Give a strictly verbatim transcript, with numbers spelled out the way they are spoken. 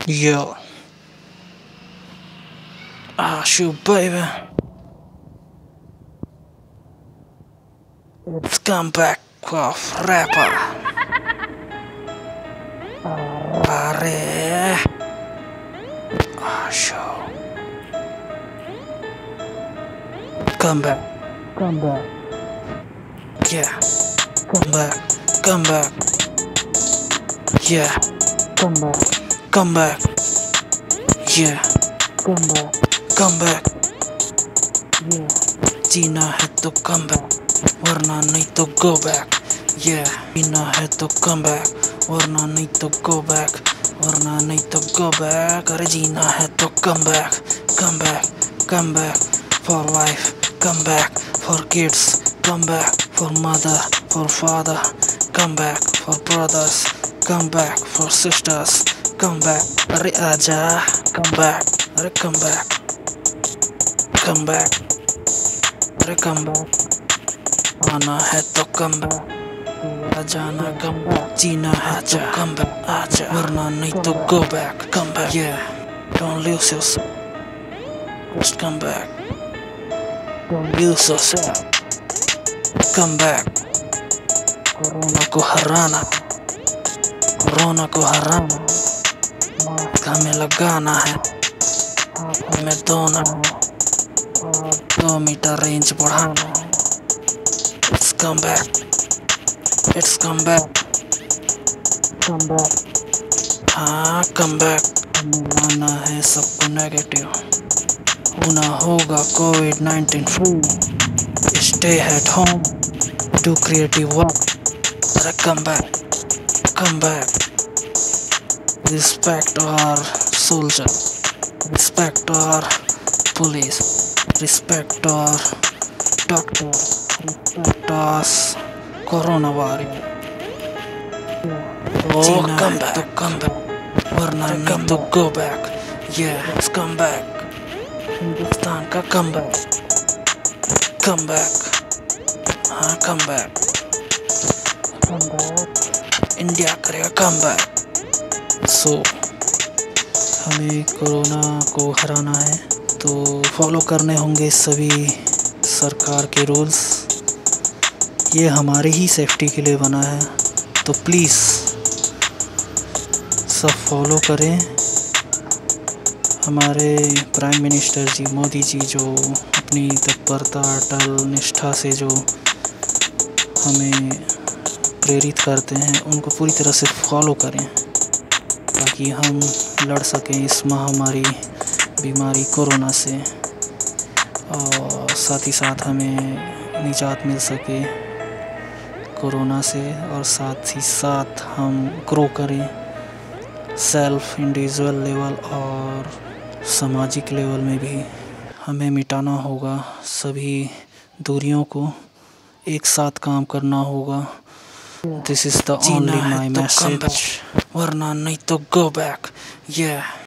Yo, ah, shoot, baby. It's comeback of rapper. Are, ah, show. Come back, come back. Yeah, come back, come back. Yeah, come back, come back. Yeah, come back, come back. Yeah, जीना है तो come back, वरना नहीं तो go back. Yeah, जीना है तो come back, वरना नहीं तो go back, वरना नहीं तो go back. अरे जीना है तो come back, come back, come back for life, come back for kids, come back for mother, for father, come back for brothers, come back for sisters, come back. अरे आजा, come back, अरे come back, come back, अरे come back. आना है तो come back, आ जाना come back. जीना है तो come back, आजा, वरना नहीं तो go back, come back. Yeah, don't lose yourself, just come back. Don't lose yourself, come back. Corona को हराना, कोरोना को हराना, मास्क हमें लगाना है, हाथ हमें धोना है, और दो मीटर रेंज बढ़ाना है. It's come back, it's come back, come back. हाँ come back. हमें लाना है सबको नेगेटिव, होना होगा covid nineteen free. Stay at home, do creative work. अरे come back, come back. Respect our soldier, respect our police, respect our doctor, respect us corona warrior. Oh, come back, to come back, वरना नहीं तो go back. Yeah, it's come back. Hindustan का come back, come back. हाँ come back, come back. India करेगा come back. So so, हमें कोरोना को हराना है तो फॉलो करने होंगे सभी सरकार के रूल्स. ये हमारी ही सेफ्टी के लिए बना है, तो प्लीज़ सब फॉलो करें. हमारे प्राइम मिनिस्टर जी मोदी जी जो अपनी तत्परता अटल निष्ठा से जो हमें प्रेरित करते हैं, उनको पूरी तरह से फॉलो करें ताकि हम लड़ सकें इस महामारी बीमारी कोरोना से, और साथ ही साथ हमें निजात मिल सके कोरोना से, और साथ ही साथ हम ग्रो करें सेल्फ इंडिविजुअल लेवल और सामाजिक लेवल में भी. हमें मिटाना होगा सभी दूरियों को, एक साथ काम करना होगा. This is the only my message, वरना नहीं तो गो बैक. Yeah.